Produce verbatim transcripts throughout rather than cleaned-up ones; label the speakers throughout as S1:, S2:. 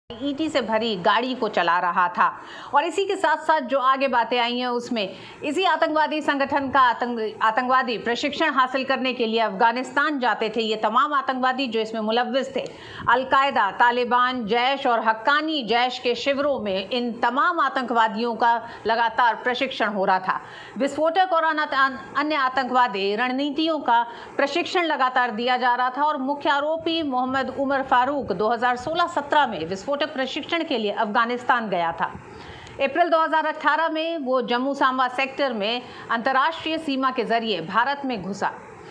S1: ET से भरी गाड़ी को चला रहा था। और इसी के साथ साथ जो आगे बातें आई हैं उसमें इसी आतंकवादी संगठन का आतंक आतंकवादी प्रशिक्षण हासिल करने के लिए अफगानिस्तान जाते थे। ये तमाम आतंकवादी जो इसमें मुलव्विस थे, अलकायदा, तालिबान, जैश और हक्कानी जैश के शिविरों में इन तमाम आतंकवादियों का लगातार प्रशिक्षण हो रहा था। विस्फोटक और अन्य आतंकवादी रणनीतियों का प्रशिक्षण लगातार दिया जा रहा था और मुख्य आरोपी मोहम्मद उमर फारूक दो हज़ार सोलह सत्रह में विस्फोटक प्रशिक्षण के लिए अफगानिस्तान गया था। अप्रैल दो हज़ार अठारह में वो जम्मू सांबा सेक्टर में अंतर्राष्ट्रीय सीमा के जरिए भारत में घुसा।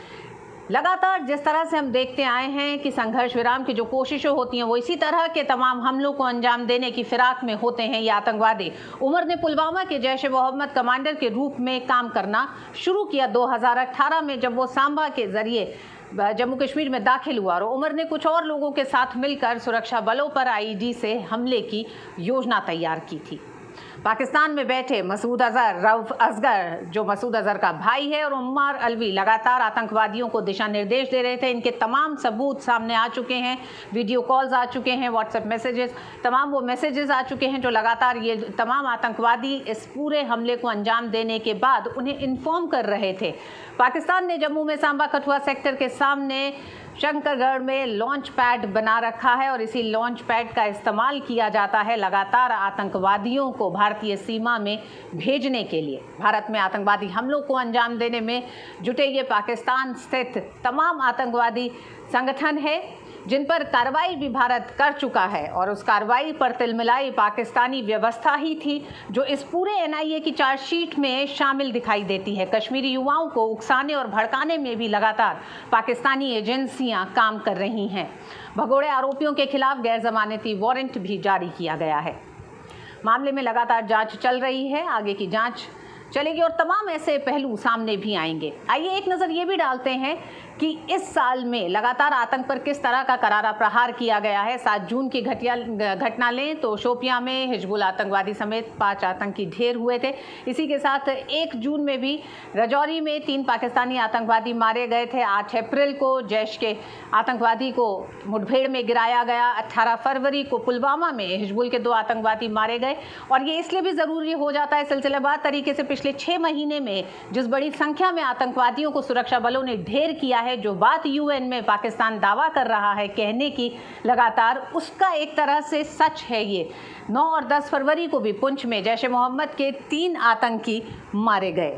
S1: लगातार जिस तरह से हम देखते आए हैं कि संघर्ष विराम की जो कोशिशें होती हैं वो इसी तरह के तमाम हमलों को अंजाम देने की फिराक में होते हैं ये आतंकवादी। उमर ने पुलवामा के जैश ए मोहम्मद कमांडर के रूप में काम करना शुरू किया दो हज़ार अठारह में, जब वो सांबा के जरिए जम्मू कश्मीर में दाखिल हुआ और उमर ने कुछ और लोगों के साथ मिलकर सुरक्षा बलों पर आईईडी से हमले की योजना तैयार की थी। पाकिस्तान में बैठे मसूद अजहर रऊफ असगर, जो मसूद अजहर का भाई है, और उम्मार अलवी लगातार आतंकवादियों को दिशा निर्देश दे रहे थे। इनके तमाम सबूत सामने आ चुके हैं, वीडियो कॉल्स आ चुके हैं, व्हाट्सएप मैसेजेस, तमाम वो मैसेजेस आ चुके हैं जो लगातार ये तमाम आतंकवादी इस पूरे हमले को अंजाम देने के बाद उन्हें इन्फॉर्म कर रहे थे। पाकिस्तान ने जम्मू में सांबा कठुआ सेक्टर के सामने शंकरगढ़ में लॉन्च पैड बना रखा है और इसी लॉन्च पैड का इस्तेमाल किया जाता है लगातार आतंकवादियों को भारतीय सीमा में भेजने के लिए। भारत में आतंकवादी हमलों को अंजाम देने में जुटे ये पाकिस्तान स्थित तमाम आतंकवादी संगठन है जिन पर कार्रवाई भी भारत कर चुका है और उस कार्रवाई पर तिलमिलाई पाकिस्तानी व्यवस्था ही थी जो इस पूरे एनआईए की चार्जशीट में शामिल दिखाई देती है। कश्मीरी युवाओं को उकसाने और भड़काने में भी लगातार पाकिस्तानी एजेंसियां काम कर रही हैं। भगोड़े आरोपियों के खिलाफ गैर जमानती वारंट भी जारी किया गया है। मामले में लगातार जांच चल रही है, आगे की जांच चलेगी और तमाम ऐसे पहलू सामने भी आएंगे। आइए एक नज़र ये भी डालते हैं कि इस साल में लगातार आतंक पर किस तरह का करारा प्रहार किया गया है। सात जून की घटिया घटना लें तो शोपियां में हिजबुल आतंकवादी समेत पांच आतंकी ढेर हुए थे। इसी के साथ एक जून में भी राजौरी में तीन पाकिस्तानी आतंकवादी मारे गए थे। आठ अप्रैल को जैश के आतंकवादी को मुठभेड़ में गिराया गया। अट्ठारह फरवरी को पुलवामा में हिजबुल के दो आतंकवादी मारे गए। और ये इसलिए भी ज़रूरी हो जाता है सिलसिलेवार तरीके से पिछले छः महीने में जिस बड़ी संख्या में आतंकवादियों को सुरक्षा बलों ने ढेर किया है, जो बात यूएन में पाकिस्तान दावा कर रहा है कहने की लगातार, उसका एक तरह से सच है। ये नौ और दस फरवरी को भी पुंछ में जैश ए मोहम्मद के तीन आतंकी मारे गए।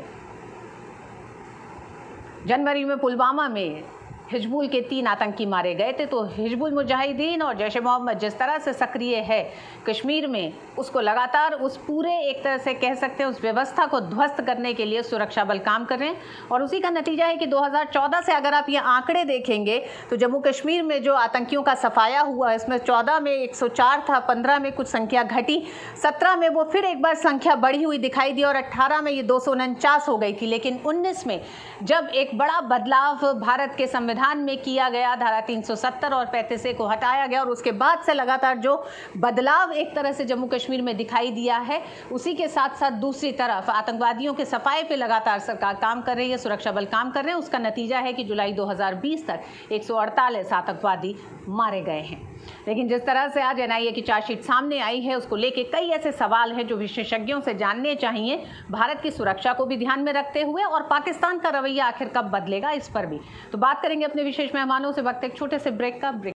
S1: जनवरी में पुलवामा में हिजबुल के तीन आतंकी मारे गए थे। तो हिजबुल मुजाहिदीन और जैश ए मोहम्मद जिस तरह से सक्रिय है कश्मीर में, उसको लगातार उस पूरे एक तरह से कह सकते हैं उस व्यवस्था को ध्वस्त करने के लिए सुरक्षा बल काम कर रहे हैं। और उसी का नतीजा है कि दो हज़ार चौदह से अगर आप ये आंकड़े देखेंगे तो जम्मू कश्मीर में जो आतंकियों का सफाया हुआ, इसमें चौदह में एक सौ चार था, पंद्रह में कुछ संख्या घटी, सत्रह में वो फिर एक बार संख्या बढ़ी हुई दिखाई दी और अट्ठारह में ये दो सौ उनचास हो गई थी। लेकिन उन्नीस में जब एक बड़ा बदलाव भारत के संविधान में किया गया, धारा तीन सौ सत्तर और पैंतीस ए को हटाया गया और उसके बाद से लगातार जो बदलाव एक तरह से जम्मू कश्मीर में दिखाई दिया है, उसी के साथ साथ दूसरी तरफ आतंकवादियों के सफाये पे लगातार सरकार काम कर रही है, सुरक्षा बल काम कर रहे हैं। उसका नतीजा है कि जुलाई दो हज़ार बीस तक एक सौ अड़तालीस आतंकवादी मारे गए हैं। लेकिन जिस तरह से आज एनआईए की चार्जशीट सामने आई है, उसको लेके कई ऐसे सवाल हैं जो विशेषज्ञों से जानने चाहिए, भारत की सुरक्षा को भी ध्यान में रखते हुए, और पाकिस्तान का रवैया आखिर कब बदलेगा इस पर भी। तो बात करेंगे अपने विशेष मेहमानों से। वक्त एक छोटे से ब्रेक का ब्रेक